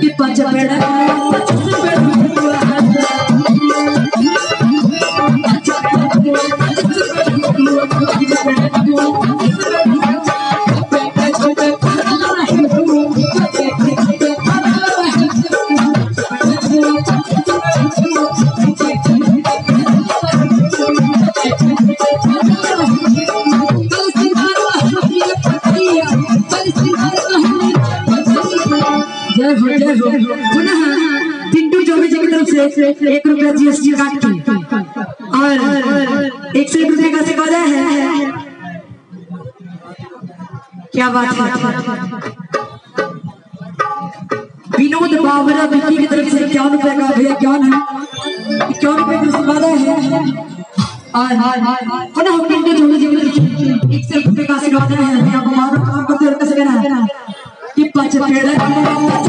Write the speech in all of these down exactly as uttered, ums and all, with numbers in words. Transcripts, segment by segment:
कि पंच पेड़ पुनः पिंटू चौबे जी की तरफ से एक रुपया जीएसटी काट के और एक सौ एक रुपये का सिक्का है। क्या बात है। विनोद बाबरा बिक्की की तरफ से इक्यावन रुपये का भैया इक्यावन है इक्यावन रुपये का सिक्का है और पुनः पिंटू चौबे जी की तरफ से एक सौ रुपये का सिक्का है। भैया को मारो काम करते हुए कैसे कहना है कि पंच पेड़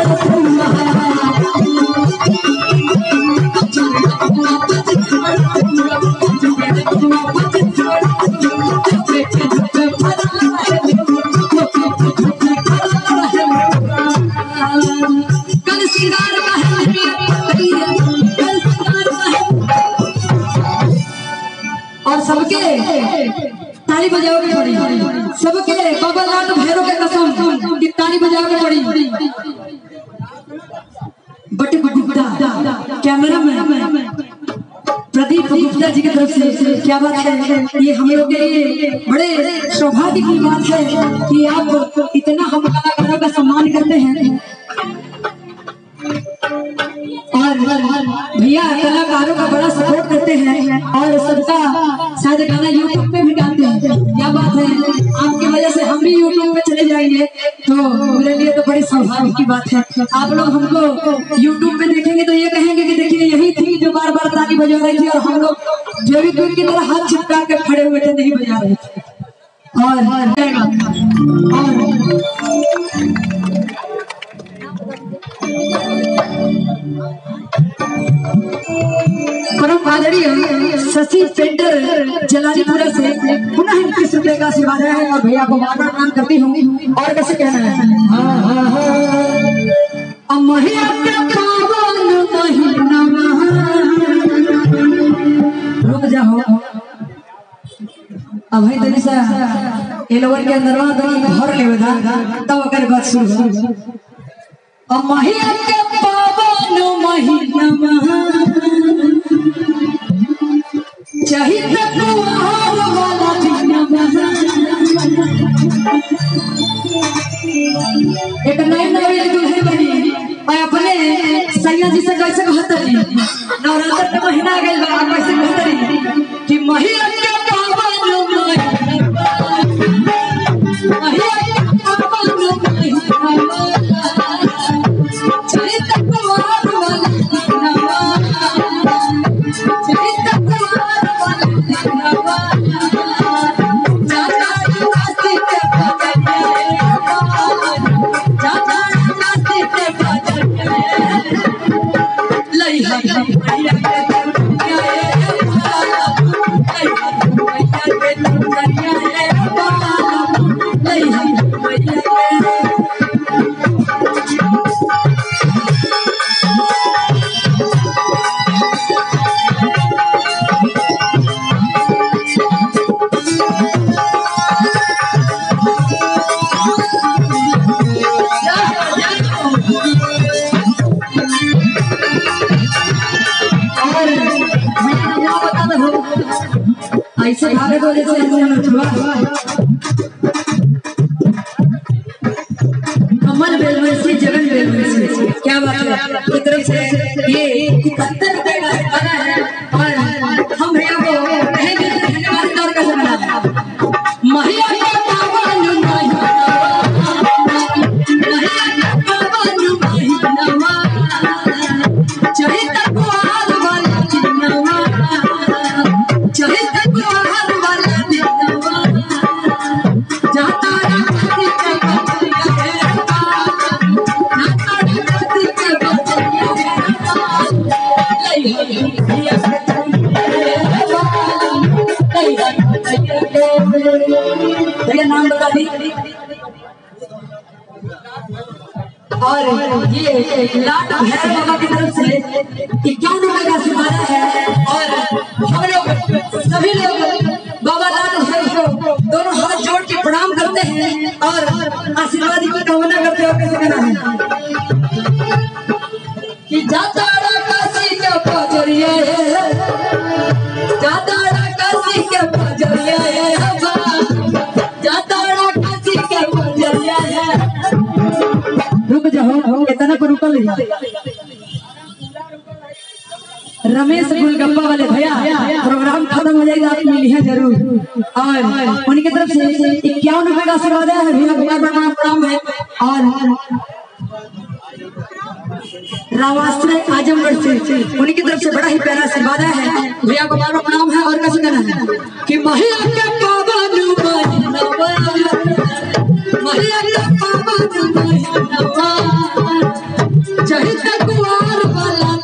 और सबके ताली बजाओगे पड़ी सबके बाबा लाल भैरव के कसम की ताली बजाओगे पड़ी। But Gupta camera man Pradeep Gupta ji की तरफ से क्या बात है। ये हम लोग के लिए बड़े सौभाग्य की बात है कि आप इतना हम कलाकारों का सम्मान करते हैं और भैया कलाकारों का बड़ा सपोर्ट करते हैं और सबका शायद गाना यूट्यूब पे भी डालते हैं। क्या बात है। आपकी वजह से हम भी यूट्यूब पे चले जाएंगे तो मेरे लिए तो बड़ी सौभाग्य की बात है। आप लोग हमको यूट्यूब पे देखेंगे तो ये कहेंगे कि देखिए यही थी जो बार बार ताली बजा रही थी और हम लोग फेविक्विक की तरह हाथ चिपका के खड़े हुए थे, नहीं बजा रहे थे। और परम आदरणीय शशि पेंटर जलालीपुरा से पुनः इक्कीस रुपए का सेवा है और भैया को बार बार प्रणाम करती हूँ। और कैसे कहना है महिला रुक जाओ अब है तनी सा एलोवर के अंदर घर लेवे दा तब ओकर बात शुरू अब महिला के पावन महीना चाहिए कुआर वाला दिन एक नई नई दुल्हन बनी और अपने सैया जी से कैसे कहतरी नवरात्र का महीना गइल बा कैसे कहतरी कि महिला के पावन महिला के पावन चाहिए कुआर वाला ऐसे भागत वाले से कमल बेलवंशी जगन बेलवंशी क्या बात है की तरफ से ये इकहत्तर रुपए का गाना है और हम भैया को कहेंगे धन्यवाद और कैसे बना महिला का पावन महीना महिला का पावन महीना चाहे तकवार वाला चिन्नवा चाहे तकवार वाला चिन्नवा जाता राती के बचरिया है जाता राती के बचरिया है लई भैया नाम बता दी और ये लाट भैरव बाबा की तरफ से इक्यावन रुपए का सिमाना है और हम लोग सभी लोग बाबा लाट भैरव को दोनों हाथ जोड़ के प्रणाम करते हैं और आशीर्वाद की कामना करते हैं। कैसे कहना है कि जाता काशी के पजरिया है, जाता काशी के पजरिया है, जाता काशी के पजरिया है। रुक जाओ, इतना को रुकल रमेश गुलगप्पा वाले भैया, प्रोग्राम खत्म हो जाएगा, आप मिली है जरूर। और उनकी तरफ से इक्यावन रुपए का आशीर्वाद है भैया, भैया बड़ा प्रणाम है। और रामाश्रय आजमगढ़ से उनकी तरफ से बड़ा ही प्यारा आशीर्वाद है भैया को बार बार प्रणाम है। और कैसे कहना है कि महिया के पावन महिया के पावन चहित कुआर वाला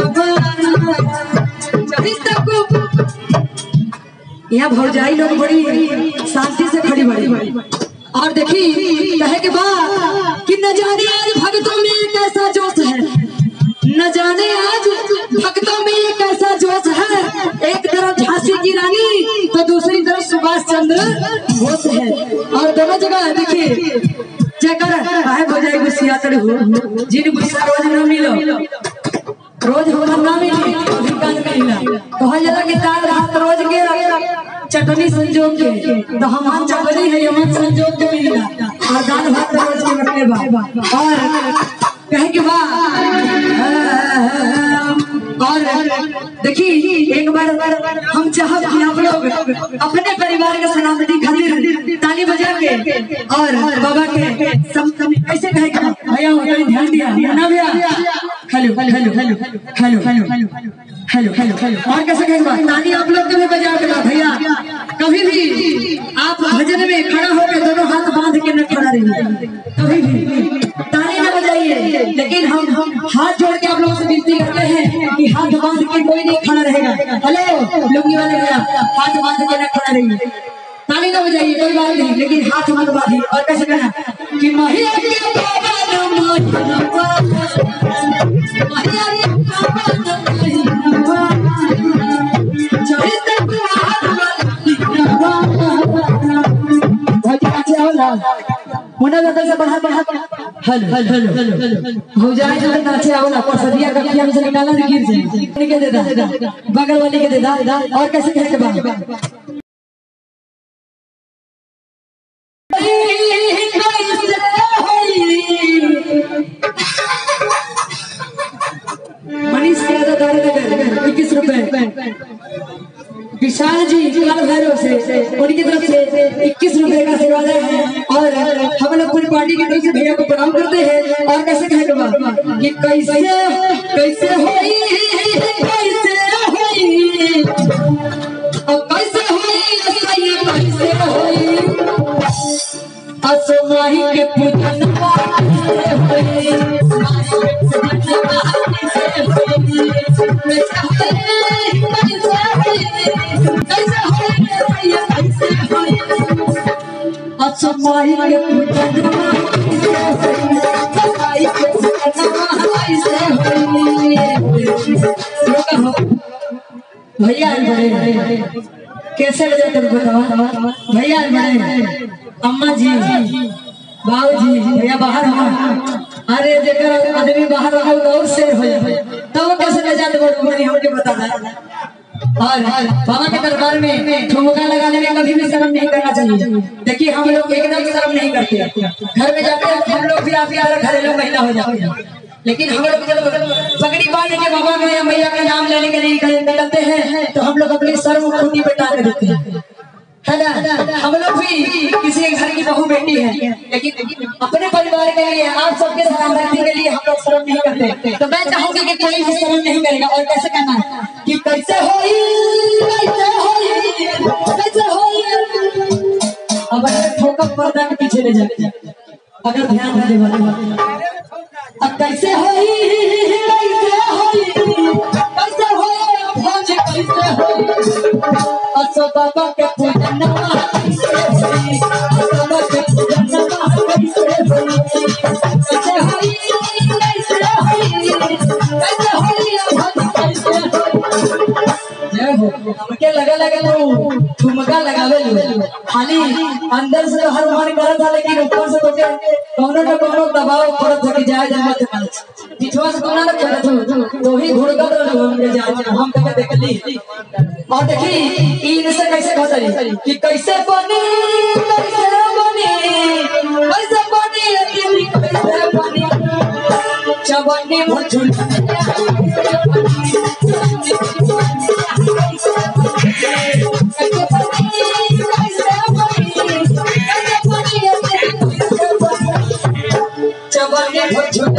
यहाँ भौजाई लोग बड़ी शांति से खड़ी बड़ी और देखी कहे के बाद कि न जाने आज भक्तों में कैसा जोश है, न जाने आज भक्तों में कैसा जोश है। एक तरफ झांसी की रानी तो दूसरी तरफ सुभाष चंद्र बोस है और दोनों जगह देखिए जयकर काहे भौजाई गुस्सिया तड़े हो, जिन गुस्सा रोज न मिलो रोज हमर ना मिली अभी कान कहिला कहल जाला कि काल रात रोज के चटनी संजोग के तो हमान चटनी है यमन संजोग के मिला और दाल भात रोज के रखने बा और कहे के बा। और देखी एक बार हम चाहब कि आप लोग अपने परिवार के सलामती खातिर ताली बजा के और बाबा के सब कैसे कहे भैया ध्यान दिया ना भैया। Hello hello hello hello hello hello hello hello hello और कैसे कहेगा ताली आप लोग भी बजा के भैया। कभी भी आप भजन में खड़ा होकर दोनों हाथ बांध के न खड़ा रहिए, कभी भी ताली न बजाइए, लेकिन हम हम हाथ जोड़ के आप लोगों से विनती करते हैं कि हाथ बांध के कोई नहीं खड़ा रहेगा। हेलो लुंगी वाले भैया, हाथ बांध के न खड़ा रहिए, ताली न बजाइए कोई बात नहीं, लेकिन हाथ मत बांधिए। और कैसे कहना कि महिया के होना ज्यादा से बढ़ा बढ़ा हेलो हेलो हेलो हो जाए तो नाचे आवला पर सदिया का किया से निकाला गिर जाए के दे दा बगल वाले के दे दा। और कैसे कहे के बाद मनीष यादव दार इक्कीस रुपए, विशाल जी काल भैरव से उनकी तरफ से इक्कीस रुपए का आशीर्वाद है और हम लोग पूरी पार्टी की तरफ से भैया को प्रणाम करते हैं। और कैसे कहे कि कैसे कैसे होई कैसे होई और कैसे होई कैसे होई असमाही के पूजन कैसे होई असमाही के पूजन भैया कैसे लगे तुम बताओ भैया अम्मा जी बाबू जी भैया बाहर हो। अरे जेकर आदमी बाहर रहा और शेर हो जाए तब कैसे ले जाते बड़ी हमके बता रहा। और बाबा के दरबार में ठुमका लगाने में कभी भी शर्म नहीं करना चाहिए। देखिए हम लोग एकदम शर्म नहीं करते, घर में जाते हम लोग भी आप यार घरेलू महिला हो जाते हैं, लेकिन हम लोग जब पगड़ी बांध के बाबा में या मैया का नाम लेने के लिए निकलते हैं तो हम लोग अपनी शर्म खूंटी पे टांग देते हैं, है ना। हम लोग भी किसी घर की बहू बेटी है, लेकिन अपने परिवार के लिए आप सबके सलामती के लिए हम लोग शर्म नहीं करते। तो मैं चाहूंगी कि कोई भी शर्म नहीं करेगा। और कैसे कहना है कि कैसे होई कैसे होई कैसे होई अब ठोकर पर्दा के पीछे ले जाते अगर ध्यान दे वाले अब कैसे होई कैसे होई कैसे होई भोज कैसे होई असो बाबा के पूजन कैसे होई असो बाबा के पूजन कैसे होई कैसे होई हमके लगा लगा तो ठुमका लगावे लो खाली अंदर से तो हर मन करत था लेकिन ऊपर से तो के कोनो न कोनो दबाव पड़त है कि जाए जमत है पिछवा से कोना न करत हो तो ही घुड़कत रहो हमके जाए हम तक देखली और देखी इन से कैसे कहतरी कि कैसे बनी कैसे बनी कैसे बनी अति कैसे बनी चवन्नी भछुल चवन्नी भछुल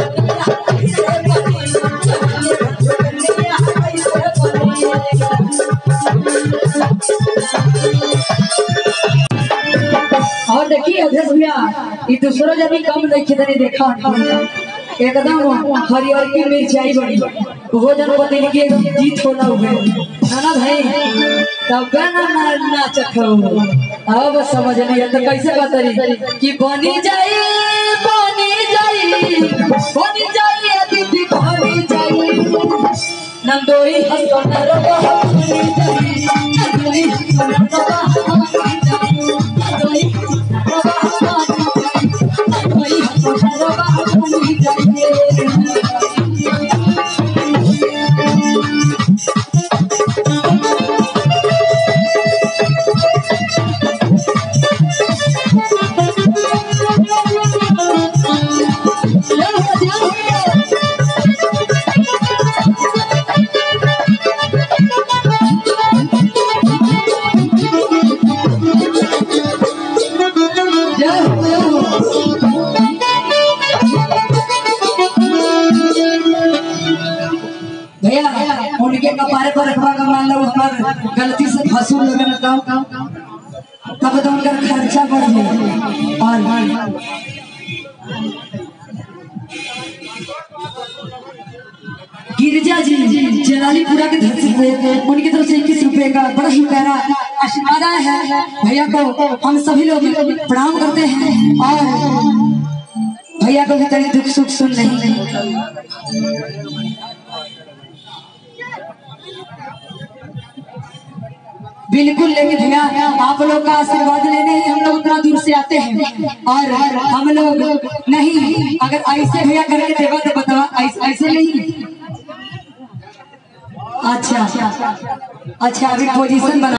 और देखिए अध्यक्ष भैया ये दूसरा जब कम देखी तनी देखा एकदम हरियर की मिर्चाई बनी वो जनपति के जीत होला हुए ना भाई तब ना ना नाचत हो अब समझ नहीं तो कैसे बतरी कि बनी जाई बनी जाई बनी जाई अतिथि बनी जाई नंदोई हसन रबा बनी जाई नंदोई हसन रबा बनी जाई नंदोई रबा नंदोई हसन रबा बनी जाई भैया उनके कपारे पर रखवा का मान लो उस पर गलती से फंसूल लगे ना तब तो उनका खर्चा बढ़ गया और गिरिजा जी जलालीपुरा के धरती पे उनकी तरफ से इक्कीस रुपए का बड़ा ही प्यारा आशीर्वाद है भैया को हम सभी लोग प्रणाम करते हैं और भैया को भी कहीं दुख सुख सुन नहीं बिल्कुल लेकिन भैया आप लोग का आशीर्वाद लेने ही हम लोग उतना दूर से आते हैं और हम लोग नहीं अगर ऐसे भैया करके देगा तो बताओ ऐसे, ऐसे नहीं अच्छा अच्छा अभी पोजीशन बना